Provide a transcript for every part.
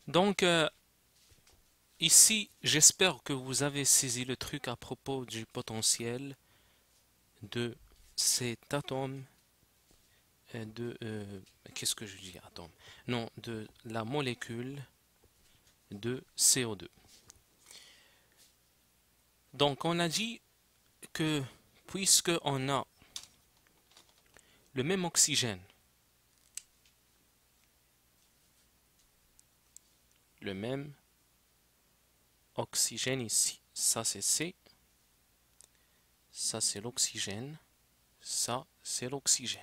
Donc, ici, j'espère que vous avez saisi le truc à propos du potentiel de cet atome qu'est-ce que je dis atome? Non, de la molécule de CO2. Donc, on a dit que puisque on a le même oxygène, le même oxygène ici, ça c'est C, ça c'est l'oxygène, ça c'est l'oxygène.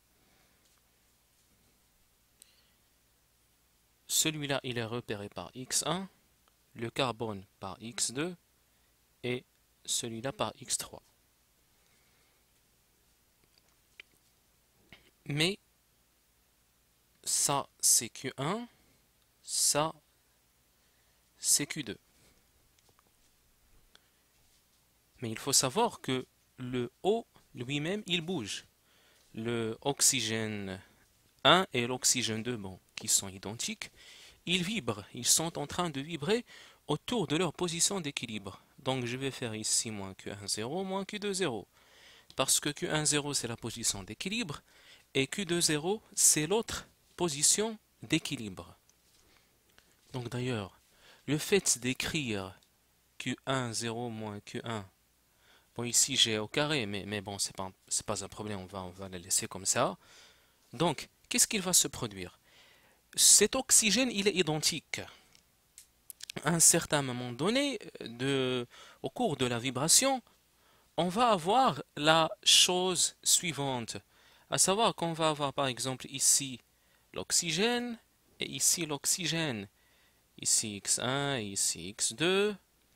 Celui-là, il est repéré par X1, le carbone par X2 et celui-là par X3. Mais ça c'est Q1, ça c'est Q2. Mais il faut savoir que le O lui-même, il bouge. Le oxygène 1 et l'oxygène 2, bon, qui sont identiques, ils vibrent. Ils sont en train de vibrer autour de leur position d'équilibre. Donc je vais faire ici moins Q1, 0, moins Q2, 0. Parce que Q1, 0, c'est la position d'équilibre et Q2, 0, c'est l'autre position d'équilibre. Donc d'ailleurs, le fait d'écrire Q1, 0, moins Q1, bon, ici j'ai au carré, mais bon, c'est pas un problème, on va le laisser comme ça. Donc, qu'est-ce qu'il va se produire? Cet oxygène, il est identique. À un certain moment donné, au cours de la vibration, on va avoir la chose suivante. À savoir qu'on va avoir par exemple ici l'oxygène et ici l'oxygène. Ici X1 et ici X2.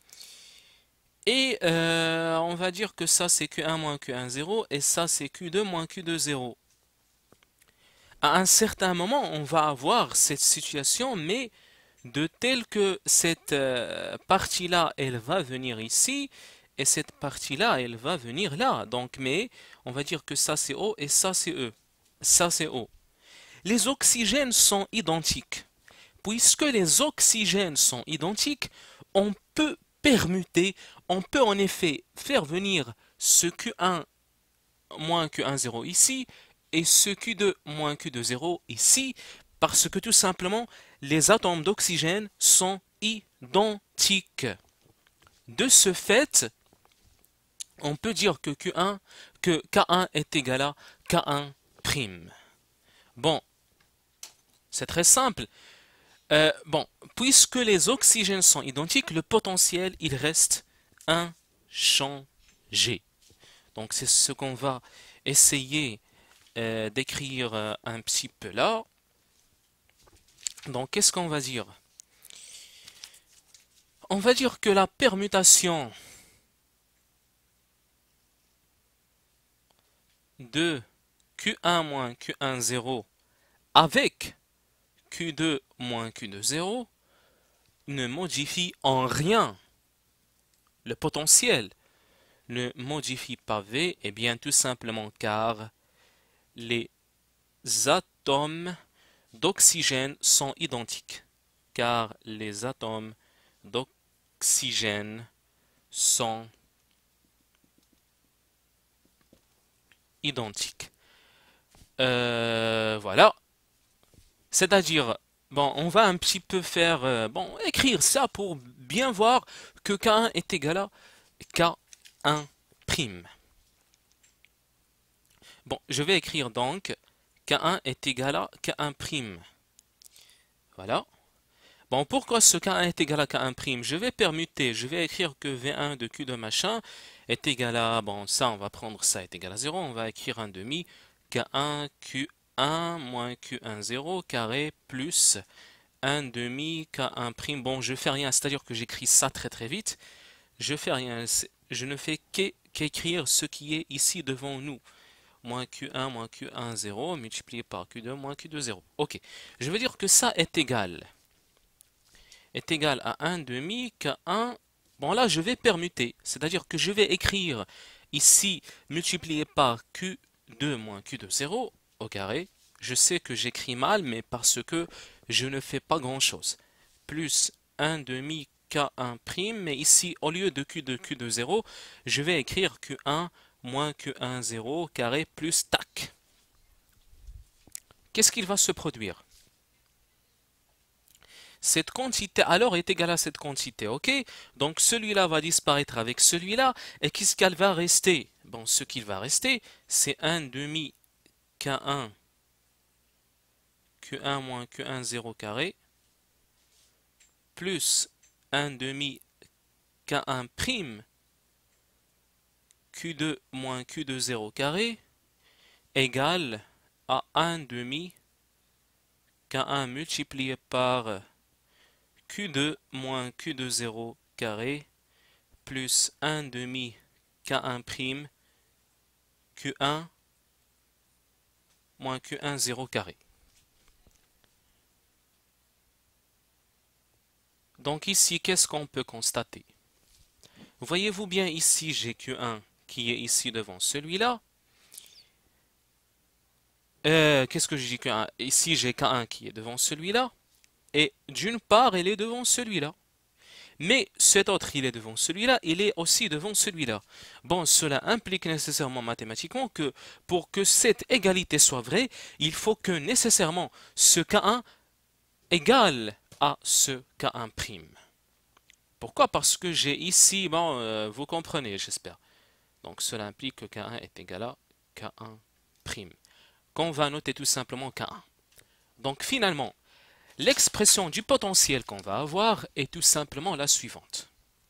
Et on va dire que ça c'est Q1 moins Q1 0 et ça c'est Q2 moins Q2 0. À un certain moment, on va avoir cette situation, mais de telle que cette partie-là, elle va venir ici et cette partie-là, elle va venir là. Donc, mais on va dire que ça c'est O et ça c'est E. Ça c'est O. Les oxygènes sont identiques. Puisque les oxygènes sont identiques, on peut permuter, on peut en effet faire venir ce Q1 moins Q1 0 ici et ce Q2 moins Q2 0 ici parce que tout simplement les atomes d'oxygène sont identiques. De ce fait, on peut dire que que K1 est égal à K1 prime. Bon, c'est très simple. Bon, puisque les oxygènes sont identiques, le potentiel, il reste inchangé. Donc c'est ce qu'on va essayer d'écrire un petit peu là. Donc qu'est-ce qu'on va dire? On va dire que la permutation de Q1 moins Q1 0 avec Q2 moins Q2 0 ne modifie en rien le potentiel. Ne modifie pas V, et bien tout simplement car les atomes d'oxygène sont identiques. Car les atomes d'oxygène sont identiques. Voilà. C'est-à-dire, bon, on va un petit peu faire, bon, écrire ça pour bien voir que K1 est égal à K1 prime. Bon, je vais écrire donc K1 est égal à K1 prime. Voilà. Bon, pourquoi ce K1 est égal à K1 prime? Je vais permuter, je vais écrire que V1 de Q de machin est égal à, bon, ça, on va prendre ça est égal à 0, on va écrire un demi K1 Q1 moins Q1 0 carré plus 1 demi K1 prime. Bon, je fais rien, c'est-à-dire que j'écris ça très très vite. Je fais rien, je ne fais qu'écrire ce qui est ici devant nous. Moins Q1 moins Q1 0 multiplié par Q2 moins Q2 0. Ok, je veux dire que ça est égal à 1 demi K1. Bon là, je vais permuter, c'est-à-dire que je vais écrire ici multiplié par Q2 moins Q2 0 au carré. Je sais que j'écris mal, mais parce que je ne fais pas grand-chose. plus 1 demi K1', mais ici, au lieu de Q2, Q2, 0, je vais écrire Q1 moins Q1, 0 carré plus tac. Qu'est-ce qu'il va se produire? Cette quantité alors est égale à cette quantité, ok? Donc celui-là va disparaître avec celui-là, et qu'est-ce qu'elle va rester? Bon, ce qu'il va rester, c'est 1 demi K1, Q1 moins Q1, 0 carré, plus 1 demi K1 prime, Q2 moins Q2, 0 carré, égale à 1 demi K1 multiplié par Q2 moins Q2, 0 carré, plus 1 demi K1 prime, Q1 moins Q1, 0 carré. Donc ici, qu'est-ce qu'on peut constater? Voyez-vous bien ici, j'ai Q1 qui est ici devant celui-là. Qu'est-ce que je dis Q1? Ici, j'ai K1 qui est devant celui-là. Et d'une part, il est devant celui-là. Mais cet autre, il est devant celui-là, il est aussi devant celui-là. Bon, cela implique nécessairement mathématiquement que pour que cette égalité soit vraie, il faut que nécessairement ce K1 égale à ce K1'. Pourquoi? Parce que j'ai ici, bon, vous comprenez, j'espère. Donc cela implique que K1 est égal à K1', qu'on va noter tout simplement K1. Donc finalement, l'expression du potentiel qu'on va avoir est tout simplement la suivante.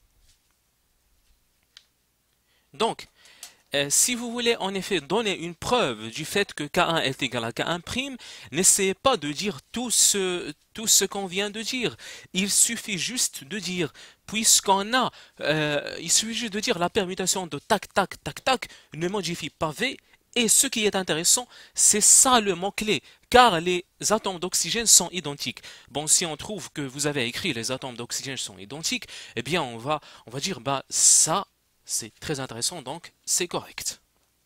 Donc, si vous voulez en effet donner une preuve du fait que K1 est égal à K1', n'essayez pas de dire tout ce qu'on vient de dire. Il suffit juste de dire, puisqu'on a, il suffit juste de dire la permutation de tac, tac, tac, tac ne modifie pas V. Et ce qui est intéressant, c'est ça le mot-clé, car les atomes d'oxygène sont identiques. Bon, si on trouve que vous avez écrit les atomes d'oxygène sont identiques, eh bien on va dire, bah ça, c'est très intéressant, donc c'est correct.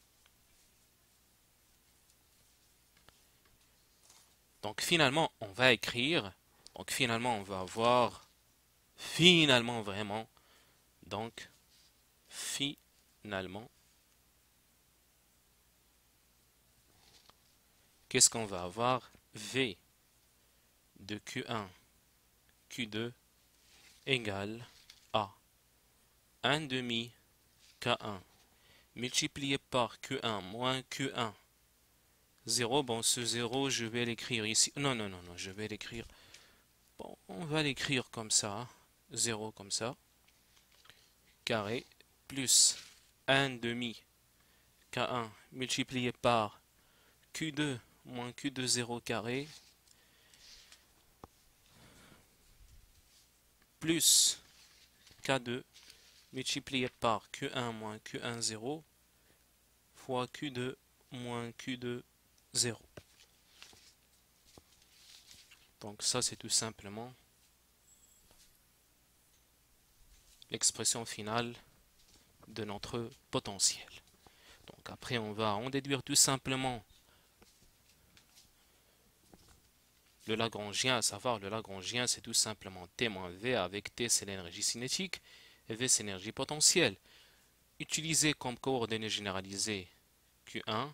Donc finalement, on va écrire, donc finalement on va avoir, finalement vraiment, donc finalement, qu'est-ce qu'on va avoir? V de Q1, Q2 égale à 1 demi K1 multiplié par Q1 moins Q1, 0. Bon, ce 0, je vais l'écrire ici. Non, non, non, non, je vais l'écrire. Bon, on va l'écrire comme ça. 0 comme ça. Carré plus 1 demi K1 multiplié par Q2 moins Q2, 0 carré plus K2 multiplié par Q1 moins Q1, 0 fois Q2 moins Q2, 0. Donc ça, c'est tout simplement l'expression finale de notre potentiel. Donc après, on va en déduire tout simplement le Lagrangien, à savoir le Lagrangien, c'est tout simplement T moins V, avec T, c'est l'énergie cinétique, et V, c'est l'énergie potentielle. Utilisez comme coordonnées généralisées Q1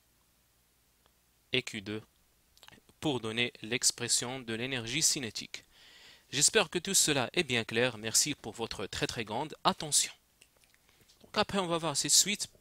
et Q2 pour donner l'expression de l'énergie cinétique. J'espère que tout cela est bien clair. Merci pour votre très grande attention. Donc après, on va voir cette suite